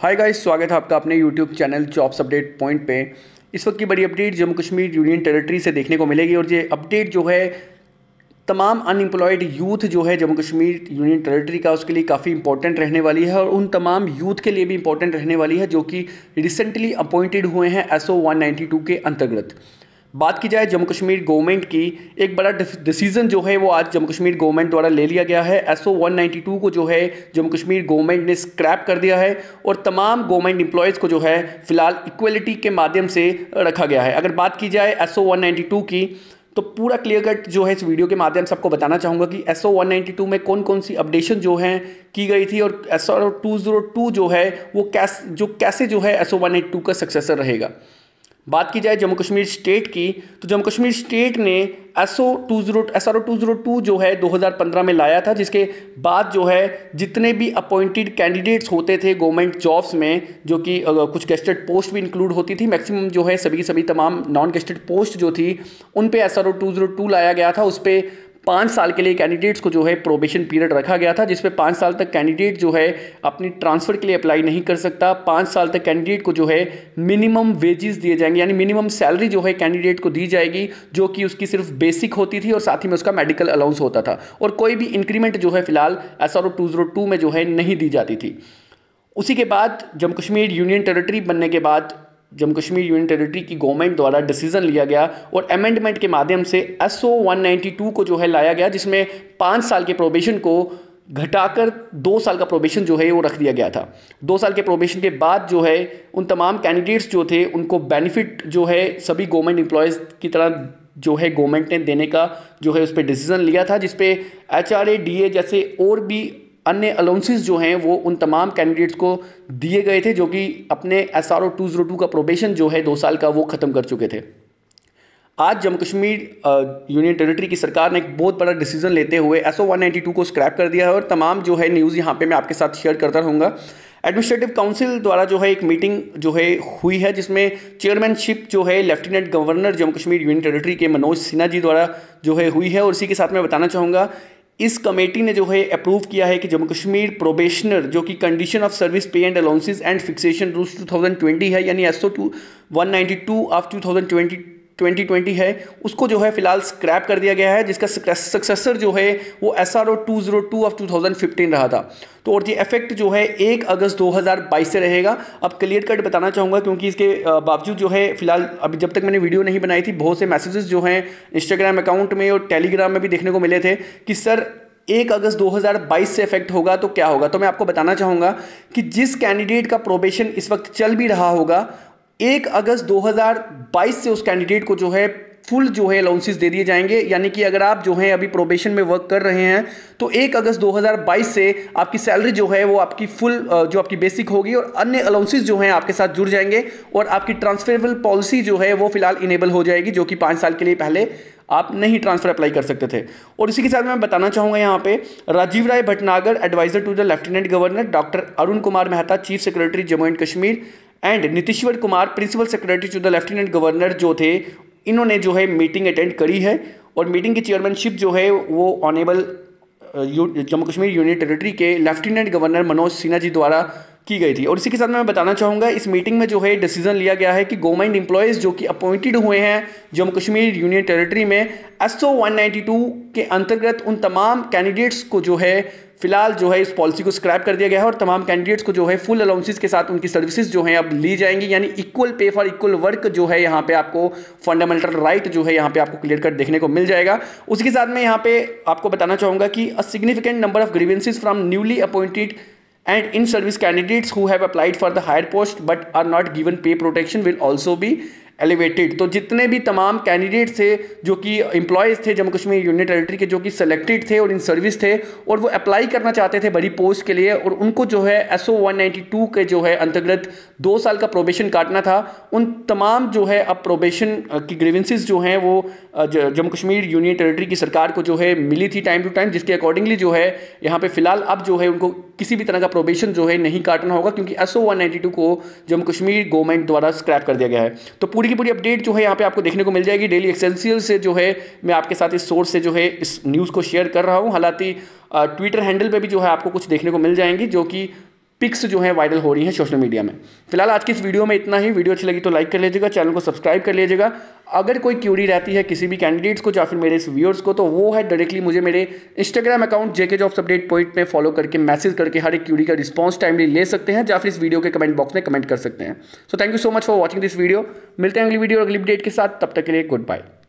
Hi guys, स्वागत है आपका अपने YouTube channel jobs update point पे। इस वक्त की बड़ी update Jammu Kashmir union territory से देखने को मिलेगी और ये अपडेट जो है तमाम अनएम्प्लॉयड यूथ जो है जम्मू कश्मीर यूनियन टेरिटरी का उसके लिए काफ़ी इंपॉर्टेंट रहने वाली है और उन तमाम यूथ के लिए भी इंपॉर्टेंट रहने वाली है जो कि रिसेंटली अपॉइंटेड हुए हैं SO 192 के अंतर्गत। बात की जाए जम्मू कश्मीर गवर्नमेंट की, एक बड़ा डिसीजन जो है वो आज जम्मू कश्मीर गवर्नमेंट द्वारा ले लिया गया है। SO 192 को जो है जम्मू कश्मीर गवर्नमेंट ने स्क्रैप कर दिया है और तमाम गवर्नमेंट एम्प्लॉयज़ को जो है फ़िलहाल इक्वलिटी के माध्यम से रखा गया है। अगर बात की जाए SO 192 की तो पूरा क्लियर कट जो है इस वीडियो के माध्यम से आपको बताना चाहूँगा कि SO 192 में कौन कौन सी अपडेशन जो हैं की गई थी और SO 202 जो है वो कैसे जो है SO 192 का सक्सेसर रहेगा। बात की जाए जम्मू कश्मीर स्टेट की तो जम्मू कश्मीर स्टेट ने SO 202 जो है 2015 में लाया था, जिसके बाद जो है जितने भी अपॉइंटेड कैंडिडेट्स होते थे गवर्नमेंट जॉब्स में, जो कि कुछ गेस्टेड पोस्ट भी इंक्लूड होती थी, मैक्सिमम जो है सभी तमाम नॉन गेस्टेड पोस्ट जो थी उन पे SO 202 लाया गया था। उस पर 5 साल के लिए कैंडिडेट्स को जो है प्रोबेशन पीरियड रखा गया था, जिसपे 5 साल तक कैंडिडेट जो है अपनी ट्रांसफ़र के लिए अप्लाई नहीं कर सकता। 5 साल तक कैंडिडेट को जो है मिनिमम वेजेस दिए जाएंगे, यानी मिनिमम सैलरी जो है कैंडिडेट को दी जाएगी, जो कि उसकी सिर्फ बेसिक होती थी और साथ ही में उसका मेडिकल अलाउंस होता था और कोई भी इंक्रीमेंट जो है फिलहाल SO 202 में जो है नहीं दी जाती थी। उसी के बाद जम्मू कश्मीर यूनियन टेरिटरी बनने के बाद जम्मू कश्मीर यूनियन टेरिटरी की गवर्नमेंट द्वारा डिसीजन लिया गया और अमेंडमेंट के माध्यम से SO 192 को जो है लाया गया, जिसमें 5 साल के प्रोबेशन को घटाकर 2 साल का प्रोबेशन जो है वो रख दिया गया था। 2 साल के प्रोबेशन के बाद जो है उन तमाम कैंडिडेट्स जो थे उनको बेनिफिट जो है सभी गवर्नमेंट एम्प्लॉयज़ की तरह जो है गवर्नमेंट ने देने का जो है उस पर डिसीजन लिया था, जिसपे HRA DA जैसे और भी अन्य अलाउंसेस जो हैं वो उन तमाम कैंडिडेट्स को दिए गए थे जो कि अपने SO 202 का प्रोबेशन जो है 2 साल का वो ख़त्म कर चुके थे। आज जम्मू कश्मीर यूनियन टेरिटरी की सरकार ने एक बहुत बड़ा डिसीजन लेते हुए SO 192 को स्क्रैप कर दिया है और तमाम जो है न्यूज़ यहाँ पे मैं आपके साथ शेयर करता रहूँगा। एडमिनिस्ट्रेटिव काउंसिल द्वारा जो है एक मीटिंग जो है हुई है, जिसमें चेयरमैनशिप जो है lieutenant governor Jammu Kashmir union territory के मनोज सिन्हा जी द्वारा जो है हुई है। और इसी के साथ मैं बताना चाहूँगा इस कमेटी ने जो है अप्रूव किया है कि जम्मू कश्मीर प्रोबेशनर जो कि कंडीशन ऑफ सर्विस पे and allowances and fixation rules 2020 है, यानी SO 192 ऑफ 2020 है, उसको जो है फिलहाल स्क्रैप कर दिया गया है, जिसका सक्सेसर जो है वो SRO 202 ऑफ 2015 रहा था। तो और ये इफेक्ट जो है 1 अगस्त 2022 से रहेगा। अब क्लियर कट बताना चाहूँगा क्योंकि इसके बावजूद जो है फिलहाल अभी जब तक मैंने वीडियो नहीं बनाई थी बहुत से मैसेजेस जो हैं इंस्टाग्राम अकाउंट में और टेलीग्राम में भी देखने को मिले थे कि सर 1 अगस्त 2022 से इफेक्ट होगा तो क्या होगा। तो मैं आपको बताना चाहूँगा कि जिस कैंडिडेट का प्रोबेशन इस वक्त चल भी रहा होगा 1 अगस्त 2022 से उस कैंडिडेट को जो है फुल जो है अलाउंसेस दे दिए जाएंगे। यानी कि अगर आप जो है अभी प्रोबेशन में वर्क कर रहे हैं तो 1 अगस्त 2022 से आपकी सैलरी जो है वो आपकी फुल जो आपकी बेसिक होगी और अन्य अलाउंसेस जो हैं आपके साथ जुड़ जाएंगे और आपकी ट्रांसफरेबल पॉलिसी जो है वो फिलहाल इनेबल हो जाएगी, जो कि 5 साल के लिए पहले आप नहीं ट्रांसफर अप्लाई कर सकते थे। और इसी के साथ मैं बताना चाहूँगा यहाँ पे Rajiv Rai Bhatnagar advisor to the lieutenant governor, doctor Arun Kumar Mehta chief secretary Jammu and Kashmir and Nitishwar Kumar principal secretary to the lieutenant governor जो थे, इन्होंने जो है मीटिंग अटेंड करी है और मीटिंग की चेयरमैनशिप जो है वो honourable Jammu Kashmir union territory के लेफ्टिनेंट गवर्नर मनोज सिन्हा जी द्वारा की गई थी। और इसी के साथ मैं बताना चाहूँगा इस मीटिंग में जो है डिसीजन लिया गया है कि गवर्नमेंट एम्प्लॉयज़ जो कि अपॉइंटेड हुए हैं जम्मू कश्मीर यूनियन टेरिटरी में SO 192 के अंतर्गत उन तमाम कैंडिडेट्स को जो है फिलहाल जो है इस पॉलिसी को स्क्रैप कर दिया गया है और तमाम कैंडिडेट्स को जो है फुल अलाउंसेस के साथ उनकी सर्विसेज जो हैं अब ली जाएंगी, यानी equal pay for equal work जो है यहाँ पे आपको फंडामेंटल राइट जो है यहाँ पे आपको क्लियर कट देखने को मिल जाएगा। उसके साथ में यहाँ पे आपको बताना चाहूँगा कि a significant number of grievances from newly appointed and in service candidates who have applied for the higher post but are not given pay protection will also be elevated. तो जितने भी तमाम कैंडिडेट थे जो कि एम्प्लॉयज़ थे Jammu Kashmir union territory के जो कि सेलेक्टेड थे और इन सर्विस थे और वो अप्लाई करना चाहते थे बड़ी पोस्ट के लिए और उनको जो है SO 192 के जो है अंतर्गत 2 साल का प्रोबेशन काटना था, उन तमाम जो है अब प्रोबेशन की ग्रीवेंसेस जो हैं वो जम्मू कश्मीर यूनियन टेरिटरी की सरकार को जो है मिली थी टाइम टू टाइम, जिसके अकॉर्डिंगली जो है यहाँ पे फिलहाल अब जो है उनको किसी भी तरह का प्रोबेशन जो है नहीं काटना होगा क्योंकि SO 192 को जम्मू कश्मीर गवर्नमेंट द्वारा स्क्रैप कर दिया गया है। तो पूरी की पूरी अपडेट जो है यहाँ पे आपको देखने को मिल जाएगी। डेली एसेंशियल से जो है मैं आपके साथ इस सोर्स से जो है इस न्यूज़ को शेयर कर रहा हूँ। हालांकि ट्विटर हैंडल पे भी जो है आपको कुछ देखने को मिल जाएंगी जो कि पिक्स जो है वायरल हो रही हैं सोशल मीडिया में। फिलहाल आज की इस वीडियो में इतना ही। वीडियो अच्छी लगी तो लाइक कर लीजिएगा, चैनल को सब्सक्राइब कर लीजिएगा। अगर कोई क्यूरी रहती है किसी भी कैंडिडेट्स को या फिर मेरे इस व्यूअर्स को, तो वो है डायरेक्टली मुझे मेरे Instagram account JK jobs update point में फॉलो करके मैसेज करके हर एक क्यूरी का रिस्पॉन्स टाइमली ले सकते हैं, या फिर इस वीडियो के कमेंट बॉक्स में कमेंट कर सकते हैं। So thank you so much for watching this video. मिलते हैं अगली वीडियो और अगली अपडेट के साथ, तब तक के लिए गुड बाय।